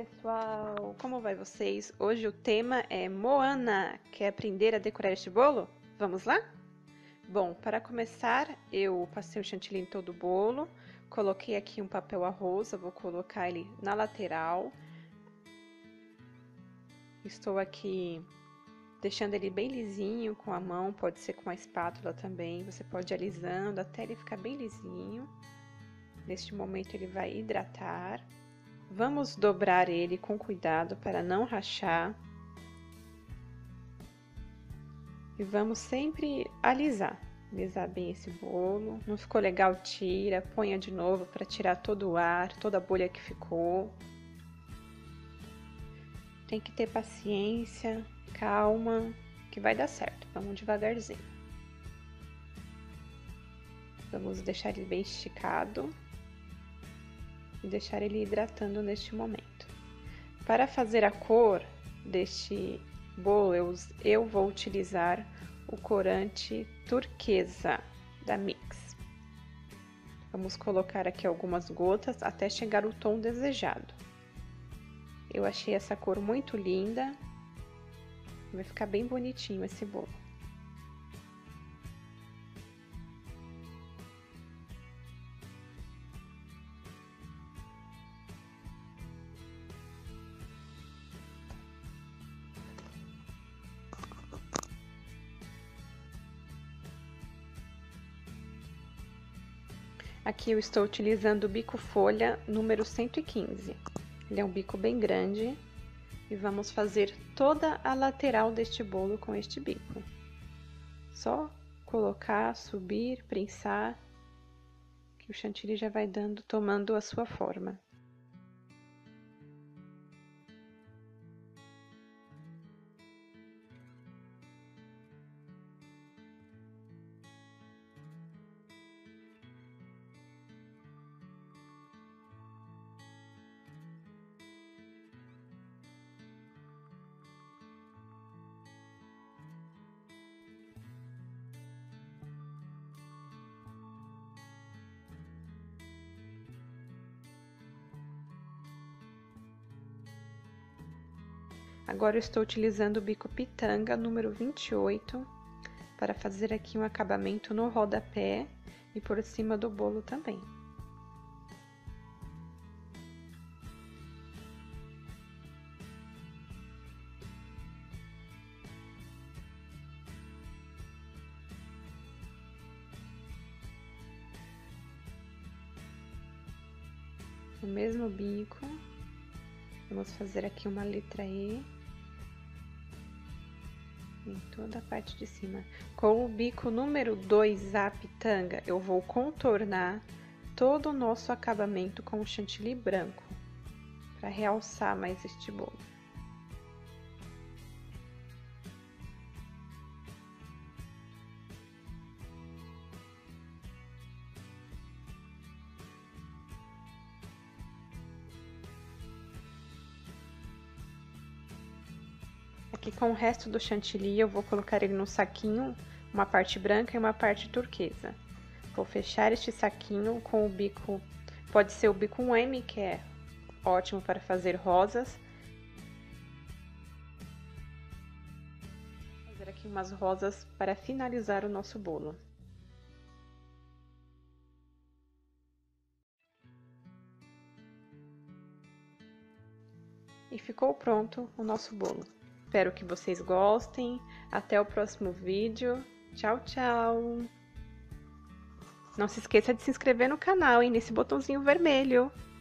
pessoal, como vai vocês? Hoje o tema é Moana. Quer aprender a decorar este bolo? Vamos lá? Bom, para começar, eu passei o chantilly em todo o bolo, coloquei aqui um papel arroz, eu vou colocar ele na lateral. Estou aqui deixando ele bem lisinho com a mão, pode ser com a espátula também, você pode ir alisando até ele ficar bem lisinho. Neste momento ele vai hidratar. Vamos dobrar ele com cuidado para não rachar. E vamos sempre alisar bem esse bolo. Não ficou legal, tira, ponha de novo para tirar todo o ar, toda a bolha que ficou. Tem que ter paciência, calma, que vai dar certo. Vamos devagarzinho. Vamos deixar ele bem esticado e deixar ele hidratando neste momento. Para fazer a cor deste bolo, eu vou utilizar o corante turquesa da Mix. Vamos colocar aqui algumas gotas até chegar ao tom desejado. Eu achei essa cor muito linda, vai ficar bem bonitinho esse bolo. Aqui eu estou utilizando o bico folha número 115. Ele é um bico bem grande e vamos fazer toda a lateral deste bolo com este bico. Só colocar, subir, prensar, que o chantilly já vai tomando a sua forma. Agora eu estou utilizando o bico pitanga número 28 para fazer aqui um acabamento no rodapé e por cima do bolo também. O mesmo bico, vamos fazer aqui uma letra E em toda a parte de cima. Com o bico número 2, a pitanga, eu vou contornar todo o nosso acabamento com o chantilly branco, para realçar mais este bolo. Aqui com o resto do chantilly eu vou colocar ele no saquinho, uma parte branca e uma parte turquesa. Vou fechar este saquinho com o bico, pode ser o bico 1M, que é ótimo para fazer rosas. Vou fazer aqui umas rosas para finalizar o nosso bolo. E ficou pronto o nosso bolo. Espero que vocês gostem. Até o próximo vídeo. Tchau, tchau! Não se esqueça de se inscrever no canal, hein, nesse botãozinho vermelho.